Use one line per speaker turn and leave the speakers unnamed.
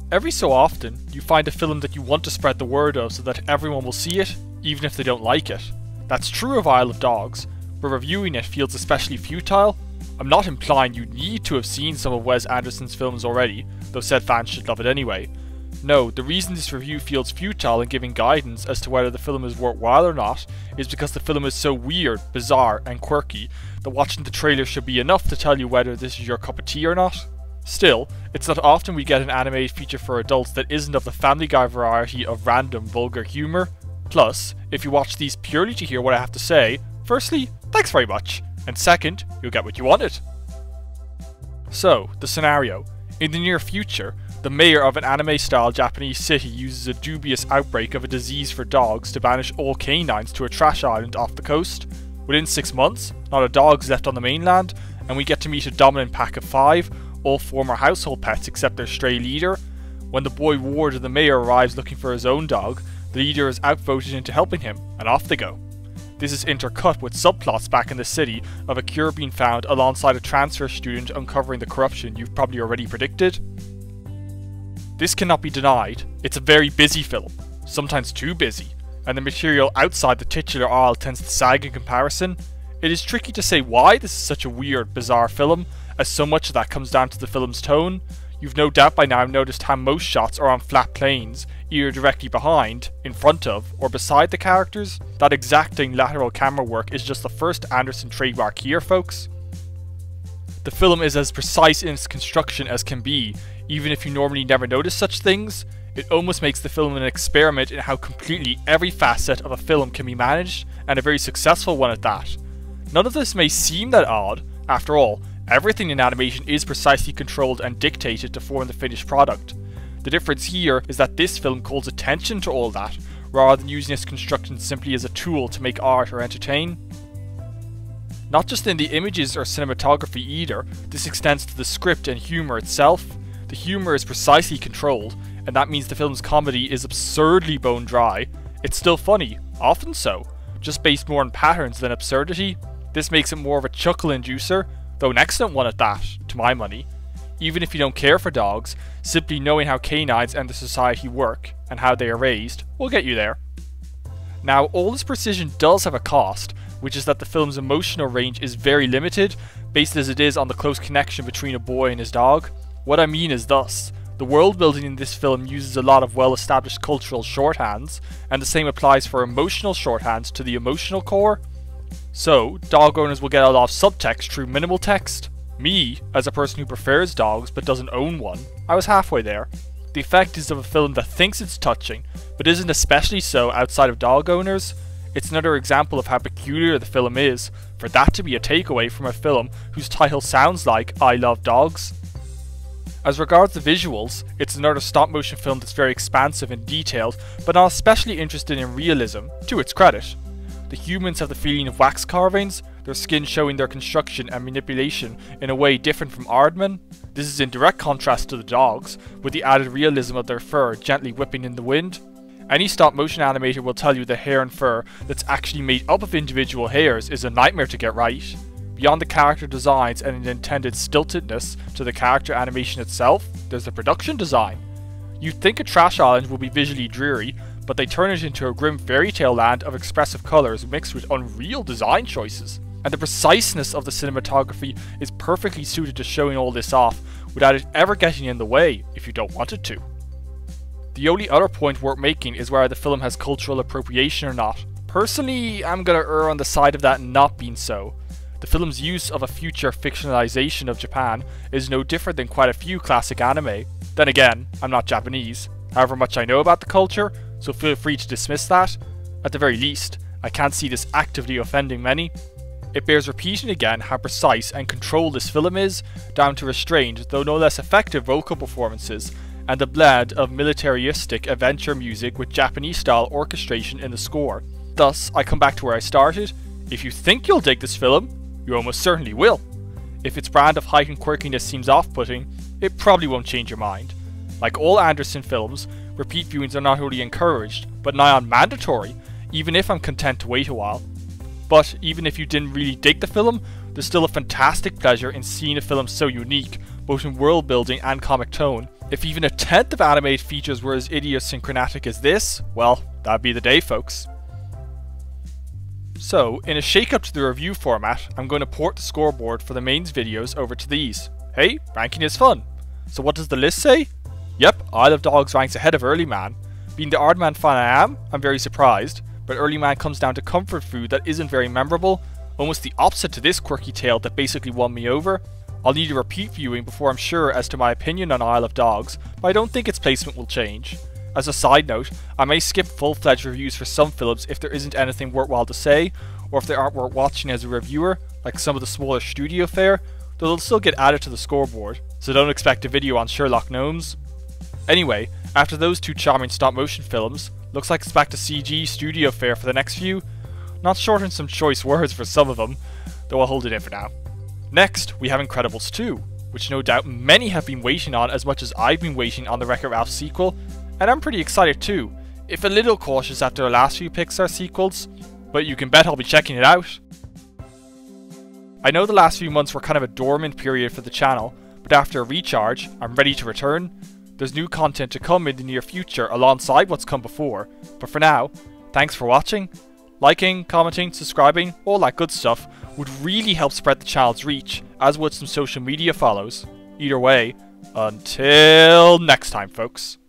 Every so often, you find a film that you want to spread the word of so that everyone will see it, even if they don't like it. That's true of Isle of Dogs, but reviewing it feels especially futile. I'm not implying you need to have seen some of Wes Anderson's films already, though said fans should love it anyway. No, the reason this review feels futile in giving guidance as to whether the film is worthwhile or not is because the film is so weird, bizarre, and quirky that watching the trailer should be enough to tell you whether this is your cup of tea or not. Still, it's not often we get an animated feature for adults that isn't of the Family Guy variety of random, vulgar humour. Plus, if you watch these purely to hear what I have to say, firstly, thanks very much, and second, you'll get what you wanted. So, the scenario. In the near future, the mayor of an anime-style Japanese city uses a dubious outbreak of a disease for dogs to banish all canines to a trash island off the coast. Within 6 months, not a dog is left on the mainland, and we get to meet a dominant pack of 5, all former household pets except their stray leader. When the boy ward of the mayor arrives looking for his own dog, the leader is outvoted into helping him, and off they go. This is intercut with subplots back in the city of a cure being found alongside a transfer student uncovering the corruption you've probably already predicted. This cannot be denied, it's a very busy film, sometimes too busy, and the material outside the titular aisle tends to sag in comparison. It is tricky to say why this is such a weird, bizarre film, as so much of that comes down to the film's tone. You've no doubt by now noticed how most shots are on flat planes, either directly behind, in front of, or beside the characters. That exacting lateral camera work is just the first Anderson trademark here, folks. The film is as precise in its construction as can be, even if you normally never notice such things. It almost makes the film an experiment in how completely every facet of a film can be managed, and a very successful one at that. None of this may seem that odd. After all, everything in animation is precisely controlled and dictated to form the finished product. The difference here is that this film calls attention to all that, rather than using its construction simply as a tool to make art or entertain. Not just in the images or cinematography either, this extends to the script and humour itself. The humour is precisely controlled, and that means the film's comedy is absurdly bone dry. It's still funny, often so, just based more on patterns than absurdity. This makes it more of a chuckle inducer, though an excellent one at that, to my money. Even if you don't care for dogs, simply knowing how canines and the society work, and how they are raised, will get you there. Now, all this precision does have a cost, which is that the film's emotional range is very limited, based as it is on the close connection between a boy and his dog. What I mean is thus, the world building in this film uses a lot of well-established cultural shorthands, and the same applies for emotional shorthands to the emotional core. So, dog owners will get a lot of subtext through minimal text. Me, as a person who prefers dogs but doesn't own one, I was halfway there. The effect is of a film that thinks it's touching, but isn't especially so outside of dog owners. It's another example of how peculiar the film is, for that to be a takeaway from a film whose title sounds like I Love Dogs. As regards the visuals, it's another stop motion film that's very expansive and detailed, but not especially interested in realism, to its credit. The humans have the feeling of wax carvings, their skin showing their construction and manipulation in a way different from Aardman. This is in direct contrast to the dogs, with the added realism of their fur gently whipping in the wind. Any stop motion animator will tell you the hair and fur that's actually made up of individual hairs is a nightmare to get right. Beyond the character designs and an intended stiltedness to the character animation itself, there's the production design. You'd think a trash island would be visually dreary, but they turn it into a grim fairy tale land of expressive colours mixed with unreal design choices. And the preciseness of the cinematography is perfectly suited to showing all this off without it ever getting in the way if you don't want it to. The only other point worth making is whether the film has cultural appropriation or not. Personally, I'm gonna err on the side of that not being so. The film's use of a future fictionalization of Japan is no different than quite a few classic anime. Then again, I'm not Japanese, however much I know about the culture, so feel free to dismiss that. At the very least, I can't see this actively offending many. It bears repeating again how precise and controlled this film is, down to restrained, though no less effective vocal performances, and a blend of militaristic adventure music with Japanese-style orchestration in the score. Thus, I come back to where I started. If you think you'll dig this film, you almost certainly will. If its brand of heightened quirkiness seems off-putting, it probably won't change your mind. Like all Anderson films, repeat viewings are not only encouraged, but nigh on mandatory, even if I'm content to wait a while. But even if you didn't really dig the film, there's still a fantastic pleasure in seeing a film so unique, both in world building and comic tone. If even a tenth of animated features were as idiosyncratic as this, well, that'd be the day, folks. So, in a shake-up to the review format, I'm going to port the scoreboard for the mains videos over to these. Hey, ranking is fun. So what does the list say? Yep, Isle of Dogs ranks ahead of Early Man. Being the Aardman fan I am, I'm very surprised, but Early Man comes down to comfort food that isn't very memorable, almost the opposite to this quirky tale that basically won me over. I'll need a repeat viewing before I'm sure as to my opinion on Isle of Dogs, but I don't think its placement will change. As a side note, I may skip full-fledged reviews for some films if there isn't anything worthwhile to say, or if they aren't worth watching as a reviewer, like some of the smaller studio fare, though they'll still get added to the scoreboard, so don't expect a video on Sherlock Gnomes. Anyway, after those two charming stop-motion films, looks like it's back to CG studio fare for the next few. Not short on some choice words for some of them, though I'll hold it in for now. Next, we have Incredibles 2, which no doubt many have been waiting on as much as I've been waiting on the Wreck-It Ralph sequel, and I'm pretty excited too, if a little cautious after the last few Pixar sequels, but you can bet I'll be checking it out. I know the last few months were kind of a dormant period for the channel, but after a recharge, I'm ready to return. There's new content to come in the near future alongside what's come before, but for now, thanks for watching. Liking, commenting, subscribing, all that good stuff would really help spread the channel's reach, as would some social media follows. Either way, until next time, folks.